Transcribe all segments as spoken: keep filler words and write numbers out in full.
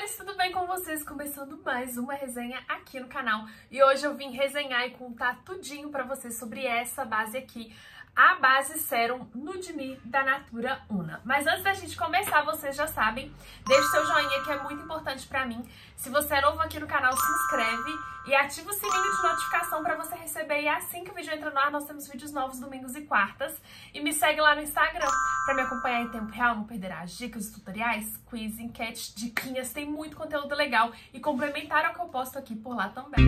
amores, tudo bem com vocês? Começando mais uma resenha aqui no canal. E hoje eu vim resenhar e contar tudinho pra vocês sobre essa base aqui, a base Serum Nude Me da Natura Una. Mas antes da gente começar, vocês já sabem, deixe seu joinha que é muito importante pra mim. Se você é novo aqui no canal, se inscreve e ativa o sininho de notificação pra você receber. E assim que o vídeo entra no ar, nós temos vídeos novos domingos e quartas. E me segue lá no Instagram pra me acompanhar em tempo real, não perderá as dicas, tutoriais, quiz, enquete, diquinhas. Tem muito conteúdo legal e complementar ao que eu posto aqui por lá também.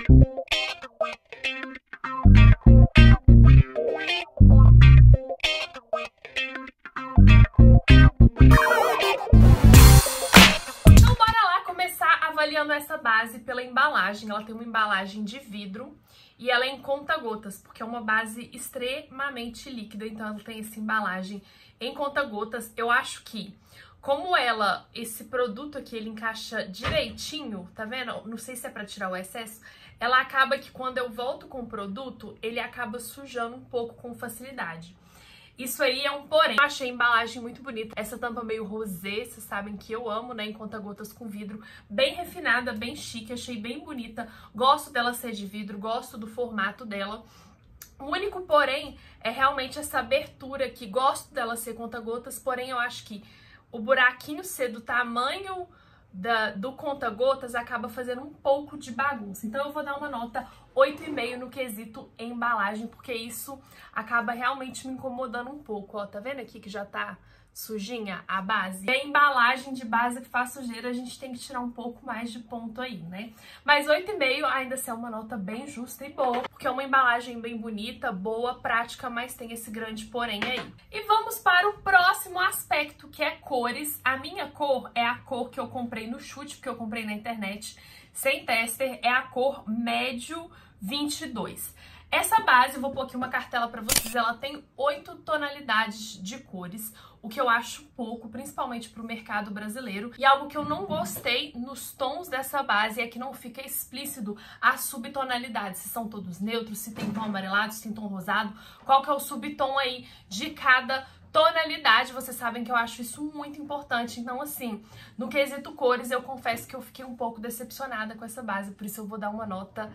Avaliando essa base pela embalagem. Ela tem uma embalagem de vidro e ela é em conta-gotas, porque é uma base extremamente líquida, então ela tem essa embalagem em conta-gotas. Eu acho que, como ela, esse produto aqui, ele encaixa direitinho, tá vendo? Não sei se é pra tirar o excesso, ela acaba que quando eu volto com o produto, ele acaba sujando um pouco com facilidade. Isso aí é um porém. Eu achei a embalagem muito bonita. Essa tampa meio rosé, vocês sabem que eu amo, né? Em conta-gotas com vidro. Bem refinada, bem chique. Achei bem bonita. Gosto dela ser de vidro, gosto do formato dela. O único porém é realmente essa abertura aqui. Gosto dela ser conta-gotas, porém eu acho que o buraquinho ser do tamanho da, do conta-gotas acaba fazendo um pouco de bagunça. Então eu vou dar uma nota oito e meio no quesito embalagem, porque isso acaba realmente me incomodando um pouco. Ó, tá vendo aqui que já tá sujinha a base? E a embalagem de base que faz sujeira, a gente tem que tirar um pouco mais de ponto aí, né? Mas oito e meio ainda assim é uma nota bem justa e boa, porque é uma embalagem bem bonita, boa, prática, mas tem esse grande porém aí. E vamos para o próximo aspecto, que é cores. A minha cor é a cor que eu comprei no Chute, porque eu comprei na internet, sem tester, é a cor médio vinte e dois. Essa base, eu vou pôr aqui uma cartela pra vocês, ela tem oito tonalidades de cores, o que eu acho pouco, principalmente pro mercado brasileiro. E algo que eu não gostei nos tons dessa base é que não fica explícito as subtonalidades, se são todos neutros, se tem tom amarelado, se tem tom rosado, qual que é o subtom aí de cada tonalidade. Vocês sabem que eu acho isso muito importante. Então, assim, no quesito cores, eu confesso que eu fiquei um pouco decepcionada com essa base, por isso eu vou dar uma nota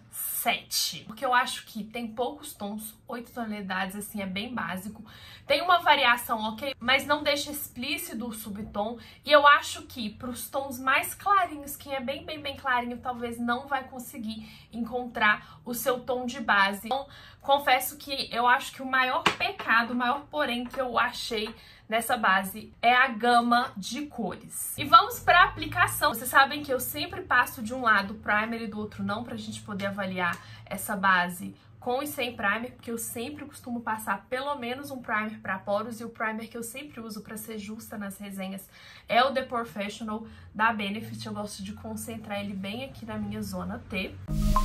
sete, porque eu acho que tem poucos tons, oito tonalidades, assim, é bem básico. Tem uma variação, ok, mas não deixa explícito o subtom, e eu acho que pros tons mais clarinhos, quem é bem, bem, bem clarinho, talvez não vai conseguir encontrar o seu tom de base. Então, confesso que eu acho que o maior pecado, o maior porém que eu achei nessa base é a gama de cores. E vamos para a aplicação. Vocês sabem que eu sempre passo de um lado primer e do outro não, pra gente poder avaliar essa base com e sem primer, porque eu sempre costumo passar pelo menos um primer para poros, e o primer que eu sempre uso para ser justa nas resenhas é o The Professional da Benefit. Eu gosto de concentrar ele bem aqui na minha zona T.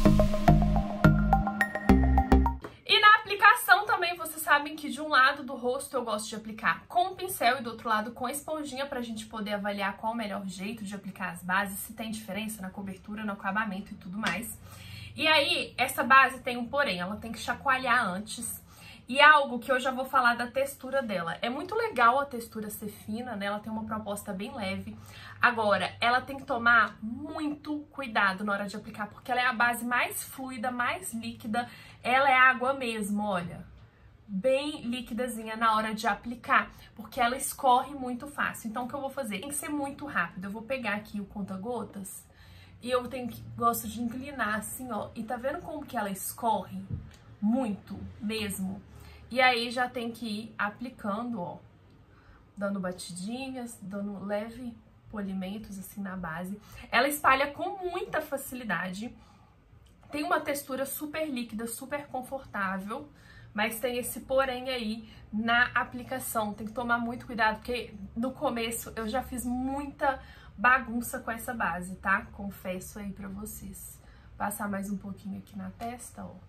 Também vocês sabem que de um lado do rosto eu gosto de aplicar com o pincel e do outro lado com a esponjinha, pra gente poder avaliar qual o melhor jeito de aplicar as bases, se tem diferença na cobertura, no acabamento e tudo mais. E aí, essa base tem um porém, ela tem que chacoalhar antes. E é algo que eu já vou falar da textura dela. É muito legal a textura ser fina, né? Ela tem uma proposta bem leve. Agora, ela tem que tomar muito cuidado na hora de aplicar, porque ela é a base mais fluida, mais líquida. Ela é água mesmo, olha. Bem líquidazinha na hora de aplicar, porque ela escorre muito fácil. Então, o que eu vou fazer? Tem que ser muito rápido. Eu vou pegar aqui o conta-gotas e eu tenho que, gosto de inclinar assim, ó. E tá vendo como que ela escorre? Muito mesmo. E aí já tem que ir aplicando, ó, dando batidinhas, dando leve polimentos assim na base. Ela espalha com muita facilidade. Tem uma textura super líquida, super confortável, mas tem esse porém aí na aplicação. Tem que tomar muito cuidado, porque no começo eu já fiz muita bagunça com essa base, tá? Confesso aí pra vocês. Passar mais um pouquinho aqui na testa, ó.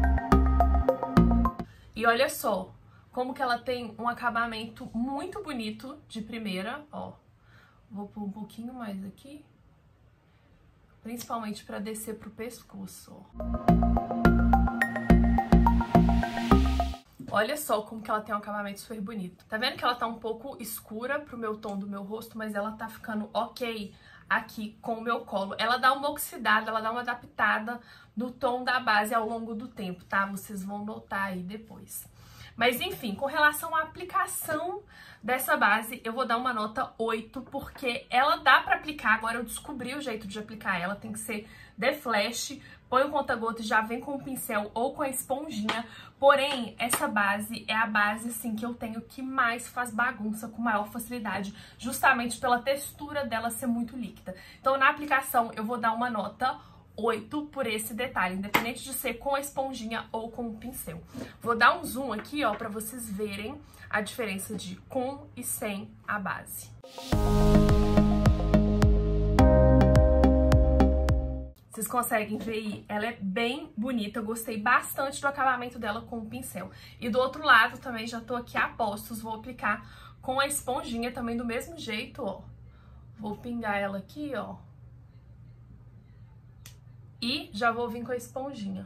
E olha só como que ela tem um acabamento muito bonito de primeira, ó. Vou pôr um pouquinho mais aqui, principalmente pra descer pro pescoço, ó. Olha só como que ela tem um acabamento super bonito. Tá vendo que ela tá um pouco escura pro meu tom do meu rosto, mas ela tá ficando ok aqui com o meu colo. Ela dá uma oxidada, ela dá uma adaptada no tom da base ao longo do tempo, tá? Vocês vão notar aí depois. Mas enfim, com relação à aplicação dessa base, eu vou dar uma nota oito, porque ela dá pra aplicar. Agora eu descobri o jeito de aplicar ela, tem que ser de flash, põe o conta-gota e já vem com o pincel ou com a esponjinha. Porém, essa base é a base, assim, que eu tenho que mais faz bagunça com maior facilidade, justamente pela textura dela ser muito líquida. Então, na aplicação, eu vou dar uma nota oito por esse detalhe, independente de ser com a esponjinha ou com o pincel. Vou dar um zoom aqui, ó, pra vocês verem a diferença de com e sem a base. Vocês conseguem ver aí? Ela é bem bonita, eu gostei bastante do acabamento dela com o pincel. E do outro lado também já tô aqui a postos, vou aplicar com a esponjinha também do mesmo jeito, ó. Vou pingar ela aqui, ó. E já vou vir com a esponjinha.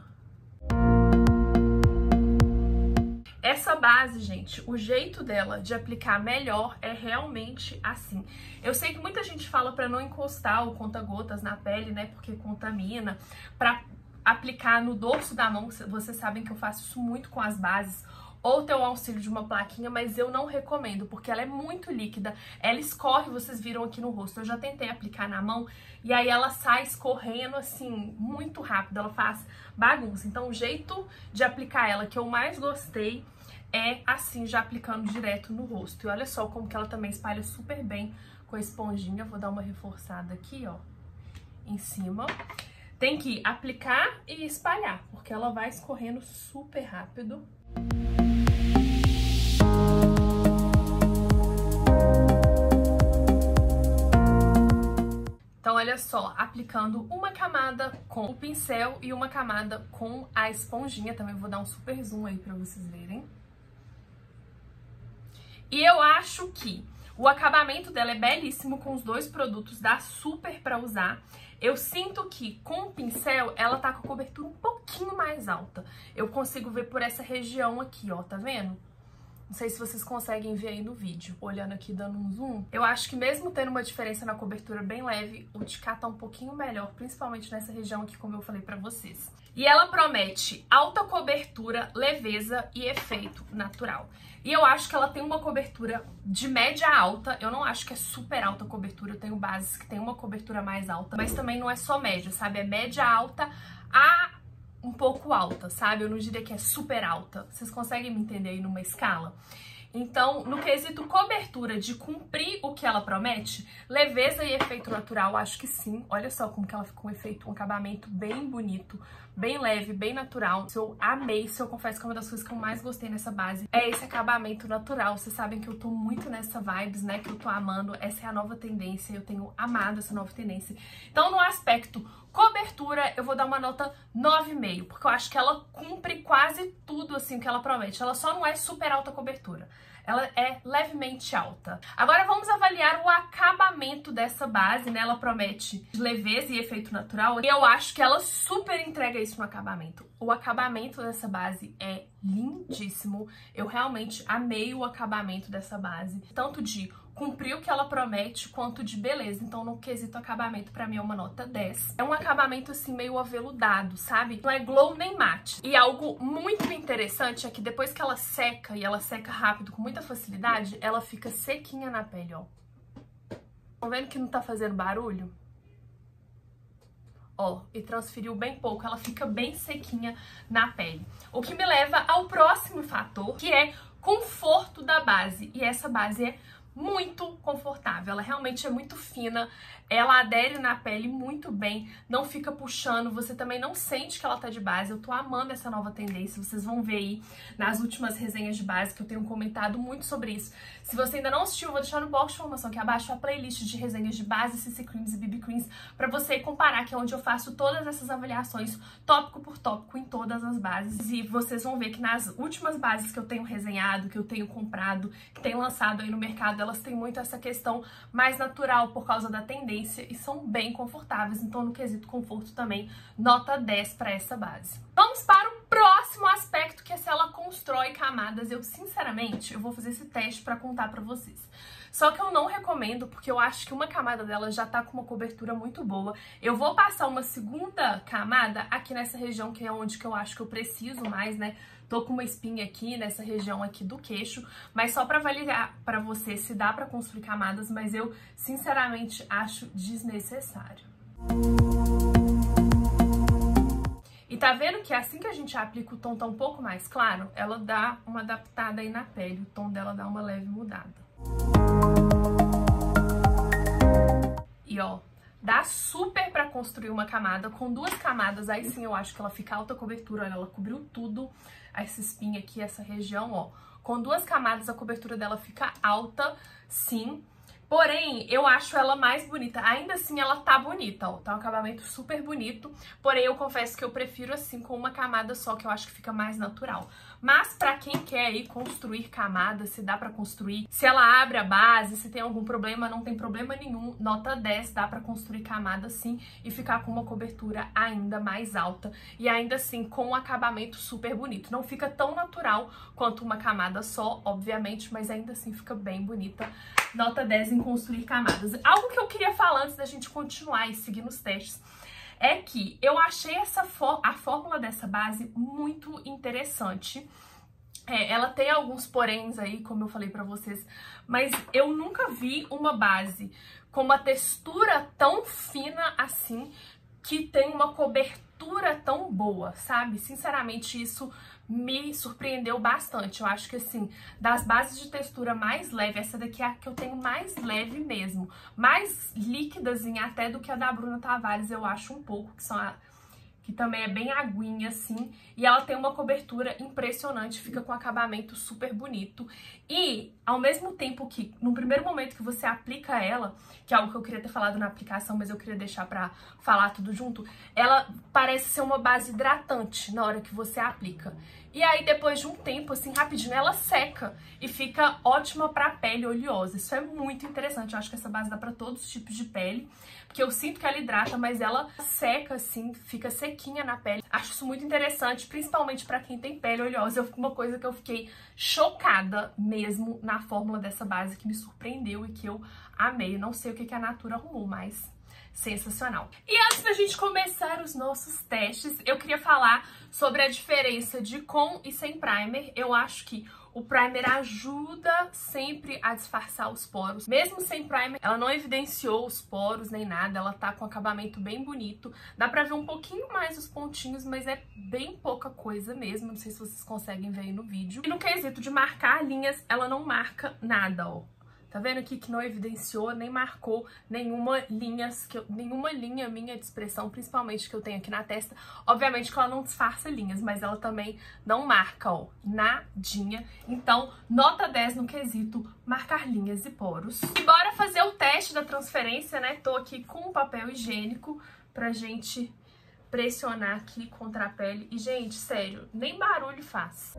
Essa base, gente, o jeito dela de aplicar melhor é realmente assim. Eu sei que muita gente fala pra não encostar o conta-gotas na pele, né, porque contamina. Pra aplicar no dorso da mão, vocês sabem que eu faço isso muito com as bases, ou ter o auxílio de uma plaquinha, mas eu não recomendo, porque ela é muito líquida, ela escorre, vocês viram aqui no rosto. Eu já tentei aplicar na mão, e aí ela sai escorrendo, assim, muito rápido, ela faz bagunça. Então, o jeito de aplicar ela que eu mais gostei é assim, já aplicando direto no rosto. E olha só como que ela também espalha super bem com a esponjinha. Vou dar uma reforçada aqui, ó, em cima. Tem que aplicar e espalhar, porque ela vai escorrendo super rápido. Então, olha só, aplicando uma camada com o pincel e uma camada com a esponjinha. Também vou dar um super zoom aí pra vocês verem. E eu acho que o acabamento dela é belíssimo com os dois produtos, dá super pra usar. Eu sinto que com o pincel ela tá com a cobertura um pouquinho mais alta. Eu consigo ver por essa região aqui, ó, tá vendo? Não sei se vocês conseguem ver aí no vídeo, olhando aqui, dando um zoom. Eu acho que mesmo tendo uma diferença na cobertura bem leve, o de cá tá um pouquinho melhor, principalmente nessa região aqui, como eu falei pra vocês. E ela promete alta cobertura, leveza e efeito natural. E eu acho que ela tem uma cobertura de média alta. Eu não acho que é super alta a cobertura, eu tenho bases que tem uma cobertura mais alta, mas também não é só média, sabe? É média alta a um pouco alta, sabe? Eu não diria que é super alta. Vocês conseguem me entender aí numa escala? Então, no quesito cobertura de cumprir o que ela promete, leveza e efeito natural, acho que sim. Olha só como que ela ficou um efeito, um acabamento bem bonito, bem leve, bem natural. Eu amei, isso eu confesso que é uma das coisas que eu mais gostei nessa base. É esse acabamento natural. Vocês sabem que eu tô muito nessa vibes, né? Que eu tô amando. Essa é a nova tendência, eu tenho amado essa nova tendência. Então, no aspecto cobertura, eu vou dar uma nota nove vírgula cinco, porque eu acho que ela cumpre quase tudo, assim, que ela promete. Ela só não é super alta cobertura. Ela é levemente alta. Agora vamos avaliar o acabamento dessa base, né? Ela promete leveza e efeito natural. E eu acho que ela super entrega isso no acabamento. O acabamento dessa base é lindíssimo. Eu realmente amei o acabamento dessa base. Tanto de cumprir o que ela promete, quanto de beleza. Então, no quesito acabamento, pra mim é uma nota dez. É um acabamento, assim, meio aveludado, sabe? Não é glow nem mate. E algo muito interessante é que depois que ela seca, e ela seca rápido, com muita facilidade, ela fica sequinha na pele, ó. Estão vendo que não tá fazendo barulho? Ó, e transferiu bem pouco, ela fica bem sequinha na pele. O que me leva ao próximo fator, que é conforto da base. E essa base é muito confortável, ela realmente é muito fina, ela adere na pele muito bem, não fica puxando, você também não sente que ela tá de base. Eu tô amando essa nova tendência, vocês vão ver aí nas últimas resenhas de base que eu tenho comentado muito sobre isso. Se você ainda não assistiu, eu vou deixar no box de informação aqui abaixo a playlist de resenhas de base, C C Creams e B B Creams, pra você comparar, que é onde eu faço todas essas avaliações, tópico por tópico, em todas as bases. E vocês vão ver que nas últimas bases que eu tenho resenhado, que eu tenho comprado, que tem lançado aí no mercado, elas têm muito essa questão mais natural por causa da tendência e são bem confortáveis. Então, no quesito conforto também, nota dez para essa base. Vamos para o próximo Próximo aspecto, que é se ela constrói camadas. Eu, sinceramente, eu vou fazer esse teste pra contar pra vocês. Só que eu não recomendo, porque eu acho que uma camada dela já tá com uma cobertura muito boa. Eu vou passar uma segunda camada aqui nessa região, que é onde que eu acho que eu preciso mais, né? Tô com uma espinha aqui nessa região aqui do queixo, mas só pra validar pra você se dá pra construir camadas, mas eu, sinceramente, acho desnecessário. E tá vendo que assim que a gente aplica o tom tá um pouco mais claro, ela dá uma adaptada aí na pele, o tom dela dá uma leve mudada. E ó, dá super pra construir uma camada, com duas camadas, aí sim eu acho que ela fica alta cobertura, olha, ela cobriu tudo, essa espinha aqui, essa região, ó. Com duas camadas a cobertura dela fica alta, sim. Porém, eu acho ela mais bonita. Ainda assim, ela tá bonita, ó. Tá um acabamento super bonito. Porém, eu confesso que eu prefiro assim, com uma camada só, que eu acho que fica mais natural. Mas pra quem quer aí construir camadas, se dá pra construir, se ela abre a base, se tem algum problema, não tem problema nenhum. Nota dez, dá pra construir camada sim e ficar com uma cobertura ainda mais alta. E ainda assim, com um acabamento super bonito. Não fica tão natural quanto uma camada só, obviamente, mas ainda assim fica bem bonita. Nota dez em construir camadas. Algo que eu queria falar antes da gente continuar e seguir nos testes é que eu achei essa a fórmula dessa base muito interessante. É, ela tem alguns poréns aí, como eu falei pra vocês, mas eu nunca vi uma base com uma textura tão fina assim, que tem uma cobertura tão boa, sabe? Sinceramente, isso me surpreendeu bastante. Eu acho que, assim, das bases de textura mais leve, essa daqui é a que eu tenho mais leve mesmo. Mais líquidazinha até do que a da Bruna Tavares, eu acho um pouco, que são a... que também é bem aguinha, assim, e ela tem uma cobertura impressionante, fica com um acabamento super bonito. E, ao mesmo tempo que, no primeiro momento que você aplica ela, que é algo que eu queria ter falado na aplicação, mas eu queria deixar pra falar tudo junto, ela parece ser uma base hidratante na hora que você aplica. E aí, depois de um tempo, assim, rapidinho, ela seca e fica ótima pra pele oleosa. Isso é muito interessante, eu acho que essa base dá pra todos os tipos de pele, porque eu sinto que ela hidrata, mas ela seca, assim, fica sequinha na pele. Acho isso muito interessante, principalmente pra quem tem pele oleosa. Eu, uma coisa que eu fiquei chocada mesmo na fórmula dessa base, que me surpreendeu e que eu amei. Não sei o que que a Natura arrumou, mas sensacional. E antes da gente começar os nossos testes, eu queria falar sobre a diferença de com e sem primer. Eu acho que o primer ajuda sempre a disfarçar os poros. Mesmo sem primer, ela não evidenciou os poros nem nada, ela tá com um acabamento bem bonito. Dá pra ver um pouquinho mais os pontinhos, mas é bem pouca coisa mesmo. Não sei se vocês conseguem ver aí no vídeo. E no quesito de marcar linhas, ela não marca nada, ó. Tá vendo aqui que não evidenciou, nem marcou nenhuma linha, que eu, nenhuma linha minha de expressão, principalmente que eu tenho aqui na testa. Obviamente que ela não disfarça linhas, mas ela também não marca, ó, nadinha. Então, nota dez no quesito marcar linhas e poros. E bora fazer o teste da transferência, né? Tô aqui com papel higiênico pra gente pressionar aqui contra a pele. E, gente, sério, nem barulho faz.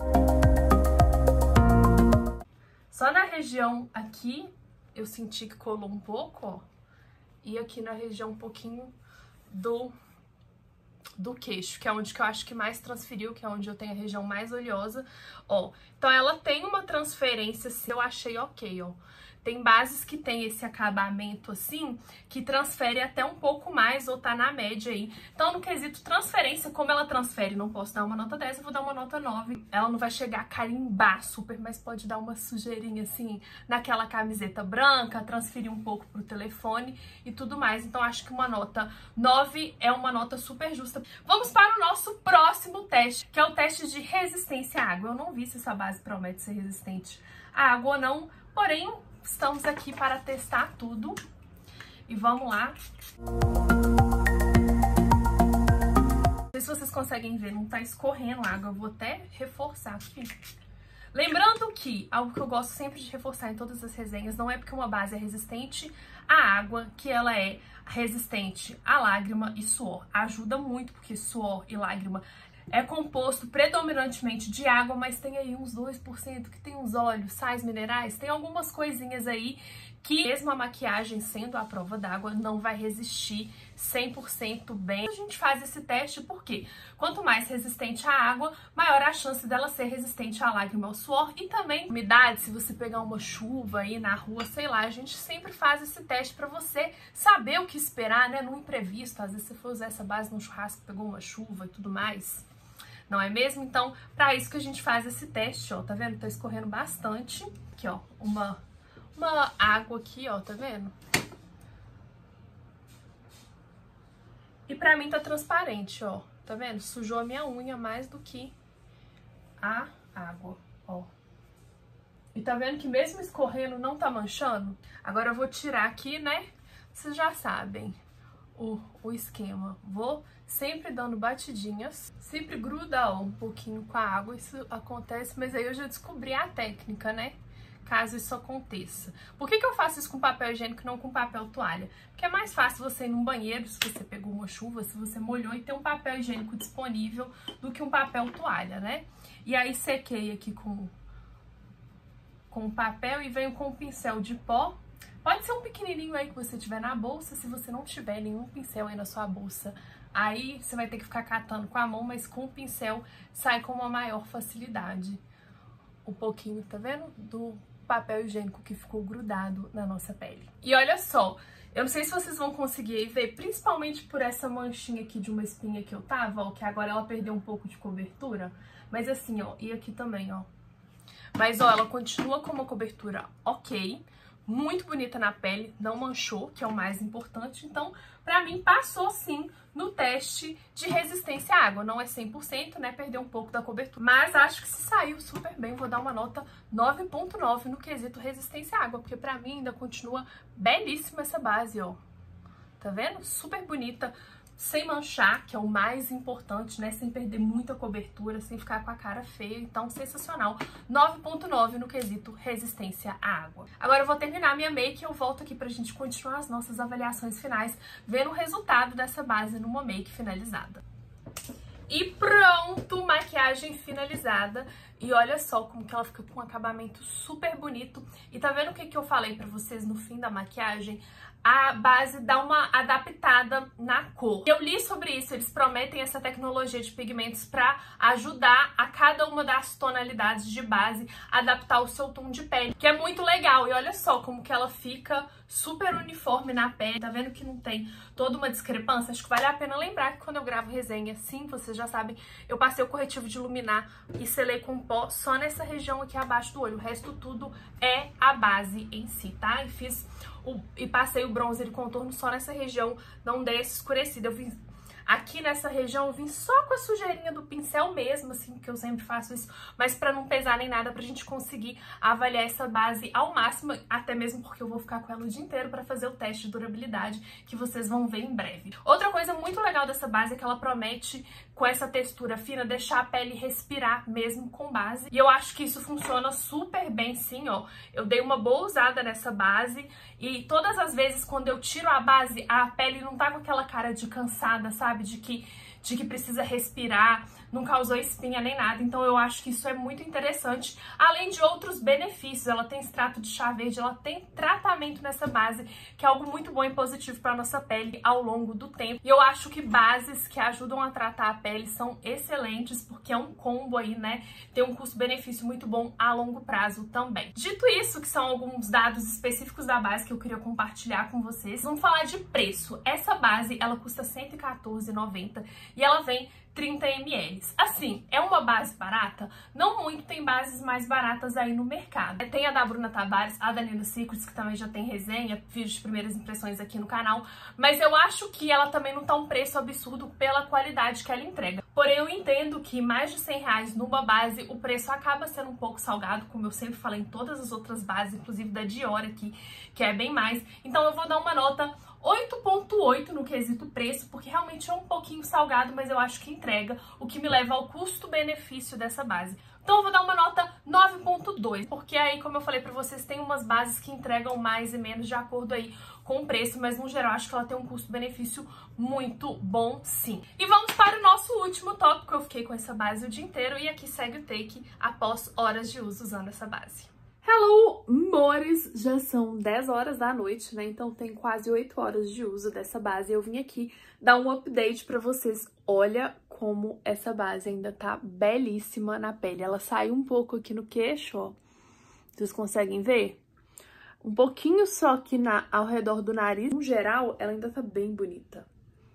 Só na região aqui, eu senti que colou um pouco, ó. E aqui na região um pouquinho do, do queixo, que é onde que eu acho que mais transferiu, que é onde eu tenho a região mais oleosa, ó. Então ela tem uma transferência, assim, eu achei ok, ó. Tem bases que tem esse acabamento assim, que transfere até um pouco mais, ou tá na média aí. Então, no quesito transferência, como ela transfere, não posso dar uma nota dez, eu vou dar uma nota nove. Ela não vai chegar a carimbar super, mas pode dar uma sujeirinha assim, naquela camiseta branca, transferir um pouco pro telefone e tudo mais. Então, acho que uma nota nove é uma nota super justa. Vamos para o nosso próximo teste, que é o teste de resistência à água. Eu não vi se essa base promete ser resistente à água ou não, porém, estamos aqui para testar tudo e vamos lá. Não sei se vocês conseguem ver, não tá escorrendo água, eu vou até reforçar aqui. Lembrando que algo que eu gosto sempre de reforçar em todas as resenhas, não é porque uma base é resistente à água que ela é resistente à lágrima e suor. Ajuda muito, porque suor e lágrima é composto predominantemente de água, mas tem aí uns dois por cento que tem uns óleos, sais minerais, tem algumas coisinhas aí que mesmo a maquiagem sendo à prova d'água não vai resistir cem por cento bem. A gente faz esse teste porque quanto mais resistente à água, maior a chance dela ser resistente à lágrima, ao suor e também umidade. Se você pegar uma chuva aí na rua, sei lá, a gente sempre faz esse teste pra você saber o que esperar, né, no imprevisto. Às vezes você for usar essa base no churrasco, pegou uma chuva e tudo mais, não é mesmo? Então, pra isso que a gente faz esse teste, ó, tá vendo? Tá escorrendo bastante. Aqui, ó, uma, uma água aqui, ó, tá vendo? E pra mim tá transparente, ó, tá vendo? Sujou a minha unha mais do que a água, ó. E tá vendo que mesmo escorrendo não tá manchando? Agora eu vou tirar aqui, né? Vocês já sabem o, o esquema. Vou sempre dando batidinhas, sempre gruda, ó, um pouquinho com a água, isso acontece, mas aí eu já descobri a técnica, né? Caso isso aconteça. Por que que eu faço isso com papel higiênico e não com papel toalha? Porque é mais fácil você ir num banheiro, se você pegou uma chuva, se você molhou, e ter um papel higiênico disponível do que um papel toalha, né? E aí sequei aqui com, com o papel e venho com o pincel de pó. Pode ser um pequenininho aí que você tiver na bolsa, se você não tiver nenhum pincel aí na sua bolsa, aí você vai ter que ficar catando com a mão, mas com o pincel sai com uma maior facilidade. Um pouquinho, tá vendo? Do papel higiênico que ficou grudado na nossa pele. E olha só, eu não sei se vocês vão conseguir ver, principalmente por essa manchinha aqui de uma espinha que eu tava, ó, que agora ela perdeu um pouco de cobertura, mas assim, ó, e aqui também, ó. Mas, ó, ela continua com uma cobertura ok, muito bonita na pele, não manchou, que é o mais importante. Então, pra mim, passou sim no teste de resistência à água. Não é cem por cento, né? Perdeu um pouco da cobertura. Mas acho que se saiu super bem. Vou dar uma nota nove ponto nove no quesito resistência à água, porque pra mim ainda continua belíssima essa base, ó. Tá vendo? Super bonita. Sem manchar, que é o mais importante, né? Sem perder muita cobertura, sem ficar com a cara feia. Então, sensacional. nove ponto nove no quesito resistência à água. Agora eu vou terminar a minha make e eu volto aqui pra gente continuar as nossas avaliações finais, vendo o resultado dessa base numa make finalizada. E pronto, maquiagem finalizada. E olha só como que ela fica com um acabamento super bonito. E tá vendo o que que eu falei pra vocês no fim da maquiagem? A base dá uma adaptada na cor. Eu li sobre isso, eles prometem essa tecnologia de pigmentos pra ajudar a cada uma das tonalidades de base a adaptar o seu tom de pele, que é muito legal. E olha só como que ela fica super uniforme na pele. Tá vendo que não tem toda uma discrepância? Acho que vale a pena lembrar que quando eu gravo resenha, sim, vocês já sabem, eu passei o corretivo de iluminar e selei com pó só nessa região aqui abaixo do olho. O resto tudo é a base em si, tá? E fiz o, e passei o bronzer e contorno só nessa região, não dei essa escurecida. Eu vim aqui nessa região, eu vim só com a sujeirinha do pincel mesmo, assim, que eu sempre faço isso, mas pra não pesar nem nada, pra gente conseguir avaliar essa base ao máximo, até mesmo porque eu vou ficar com ela o dia inteiro pra fazer o teste de durabilidade, que vocês vão ver em breve. Outra coisa muito legal dessa base é que ela promete, com essa textura fina, deixar a pele respirar mesmo com base, e eu acho que isso funciona super bem sim, ó. Eu dei uma boa usada nessa base, e todas as vezes quando eu tiro a base, a pele não tá com aquela cara de cansada, sabe? De que, de que precisa respirar, não causou espinha nem nada, então eu acho que isso é muito interessante, além de outros benefícios. Ela tem extrato de chá verde, ela tem tratamento nessa base, que é algo muito bom e positivo para nossa pele ao longo do tempo, e eu acho que bases que ajudam a tratar a pele são excelentes, porque é um combo aí, né, tem um custo-benefício muito bom a longo prazo também. Dito isso, que são alguns dados específicos da base que eu queria compartilhar com vocês, vamos falar de preço. Essa base, ela custa cento e quatorze reais e noventa centavos e ela vem trinta mililitros. Assim, é uma base barata? Não muito, tem bases mais baratas aí no mercado. Tem a da Bruna Tavares, a da Nina Secrets, que também já tem resenha, vídeo de primeiras impressões aqui no canal, mas eu acho que ela também não tá um preço absurdo pela qualidade que ela entrega. Porém, eu entendo que mais de cem reais numa base, o preço acaba sendo um pouco salgado, como eu sempre falei em todas as outras bases, inclusive da Dior aqui, que é bem mais. Então eu vou dar uma nota oito ponto oito no quesito preço, porque realmente é um pouquinho salgado, mas eu acho que entrega, o que me leva ao custo-benefício dessa base. Então eu vou dar uma nota nove ponto dois, porque aí, como eu falei pra vocês, tem umas bases que entregam mais e menos de acordo aí com o preço, mas no geral acho que ela tem um custo-benefício muito bom, sim. E vamos para o nosso último tópico. Eu fiquei com essa base o dia inteiro e aqui segue o take após horas de uso usando essa base. Hello, amores! Já são dez horas da noite, né? Então tem quase oito horas de uso dessa base. Eu vim aqui dar um update pra vocês. Olha como essa base ainda tá belíssima na pele. Ela saiu um pouco aqui no queixo, ó. Vocês conseguem ver? Um pouquinho só aqui na, ao redor do nariz. No geral, ela ainda tá bem bonita.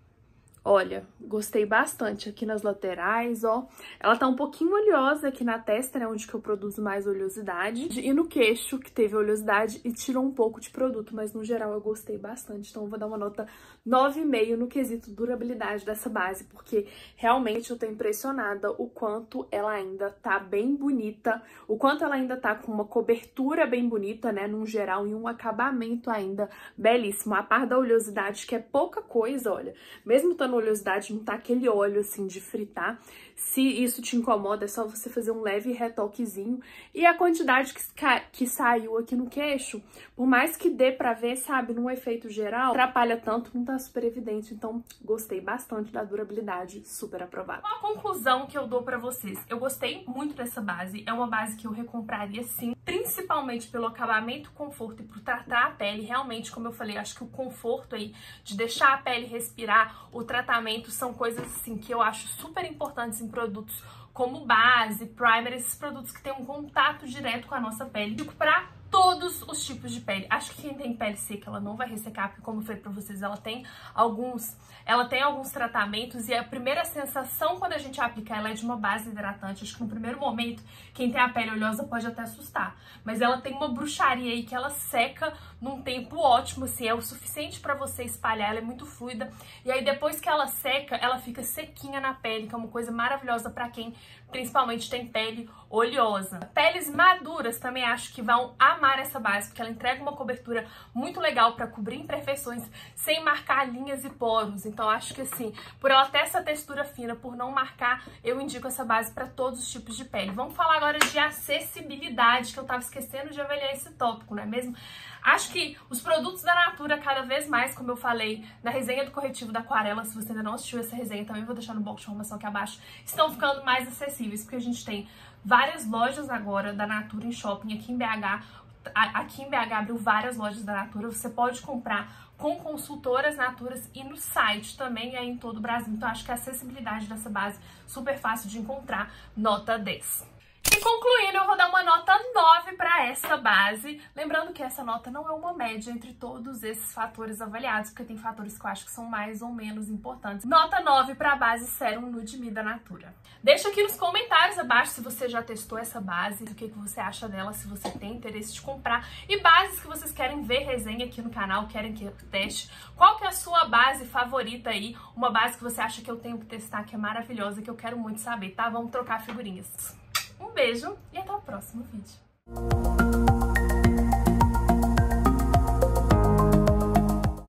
Olha, gostei bastante aqui nas laterais, ó. Ela tá um pouquinho oleosa aqui na testa, né, onde que eu produzo mais oleosidade. E no queixo, que teve oleosidade e tirou um pouco de produto, mas no geral eu gostei bastante. Então eu vou dar uma nota nove vírgula cinco no quesito durabilidade dessa base, porque realmente eu tô impressionada o quanto ela ainda tá bem bonita, o quanto ela ainda tá com uma cobertura bem bonita, né, num geral, e um acabamento ainda belíssimo. A par da oleosidade, que é pouca coisa, olha, mesmo estando oleosidade, não tá aquele óleo assim de fritar. Se isso te incomoda, é só você fazer um leve retoquezinho. E a quantidade que, que saiu aqui no queixo, por mais que dê pra ver, sabe, num efeito geral, atrapalha tanto, não tá super evidente. Então, gostei bastante da durabilidade, super aprovada. Uma conclusão que eu dou pra vocês, eu gostei muito dessa base, é uma base que eu recompraria sim, principalmente pelo acabamento, conforto e por tratar a pele. Realmente, como eu falei, acho que o conforto aí de deixar a pele respirar, o tratamento, são coisas assim que eu acho super importantes em produtos como base, primer, esses produtos que têm um contato direto com a nossa pele. Digo pra todos os tipos de pele. Acho que quem tem pele seca, ela não vai ressecar, porque como eu falei pra vocês, ela tem alguns, ela tem alguns tratamentos e a primeira sensação quando a gente aplica ela é de uma base hidratante. Acho que no primeiro momento, quem tem a pele oleosa pode até assustar, mas ela tem uma bruxaria aí que ela seca num tempo ótimo, assim, é o suficiente pra você espalhar, ela é muito fluida, e aí depois que ela seca, ela fica sequinha na pele, que é uma coisa maravilhosa pra quem principalmente tem pele oleosa. Peles maduras também acho que vão amar essa base, porque ela entrega uma cobertura muito legal pra cobrir imperfeições sem marcar linhas e poros. Então acho que assim, por ela ter essa textura fina, por não marcar, eu indico essa base pra todos os tipos de pele. Vamos falar agora de acessibilidade, que eu tava esquecendo de avaliar esse tópico, não é mesmo? Acho que os produtos da Natura, cada vez mais, como eu falei na resenha do corretivo da Aquarela, se você ainda não assistiu essa resenha, também vou deixar no box de informação aqui abaixo, estão ficando mais acessíveis, porque a gente tem várias lojas agora da Natura em shopping aqui em B H. Aqui em B H abriu várias lojas da Natura, você pode comprar com consultoras Naturas e no site também, aí em todo o Brasil. Então acho que a acessibilidade dessa base super fácil de encontrar, nota dez. E concluindo, eu vou dar uma nota nove para essa base. Lembrando que essa nota não é uma média entre todos esses fatores avaliados, porque tem fatores que eu acho que são mais ou menos importantes. Nota nove para a base Serum Nude Me da Natura. Deixa aqui nos comentários abaixo se você já testou essa base, o que, que você acha dela, se você tem interesse de comprar. E bases que vocês querem ver resenha aqui no canal, querem que eu teste. Qual que é a sua base favorita aí? Uma base que você acha que eu tenho que testar, que é maravilhosa, que eu quero muito saber, tá? Vamos trocar figurinhas. Um beijo e até o próximo vídeo.